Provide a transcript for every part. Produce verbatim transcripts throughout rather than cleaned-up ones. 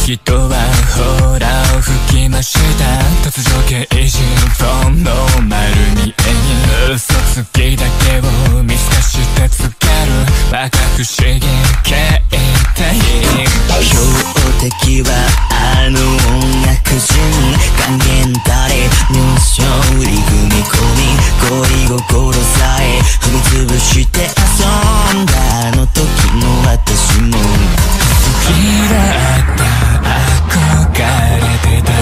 人はほら吹きました。突如刑事本の丸見えに嘘つきだけを見透かしてつけるバカ不思議形態。 標的はあの音楽人還元たり入賞売り組み込み恋心さえ踏みつぶして遊んだあの時の私も好きだった憧れてた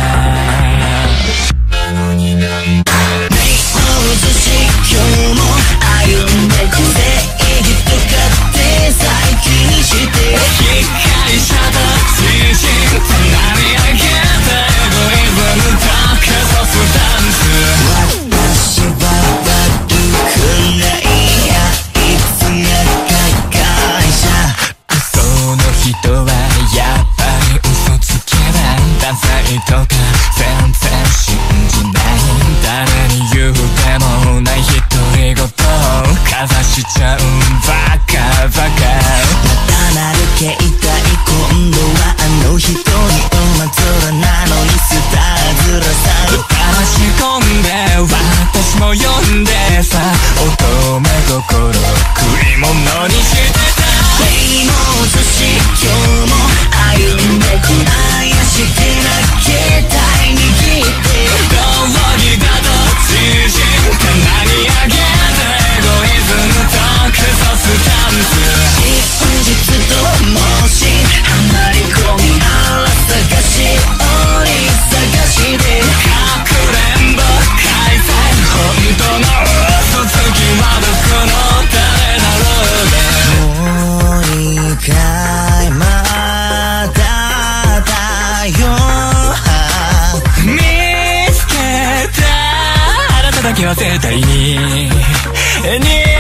のになんだ目を映し今日も歩んでく正義とかって最近して被害者と知人となり上げたエゴイズムとクソスタンス。 私は悪くないあいつが害者。 その人はやっぱり嘘つけばダサいとか全然信じない。誰に言うでもない独り言をかざしちゃうバカバカ。 またなる携帯今度はあの人に馬面なのにスターずらされ騙し込んで私も呼んでさ乙女心食い物にしてた。 目も映し今日も歩んでく怪しげな携帯握って道義だと知人棚に上げたエゴイズムとクソスタンス。 真実と申し離れ込みあら探し鬼探しでかくれんぼ開催本当の嘘つきはどこの誰だろうね。 もう一回まだだよ見つけたあなただけは絶対にに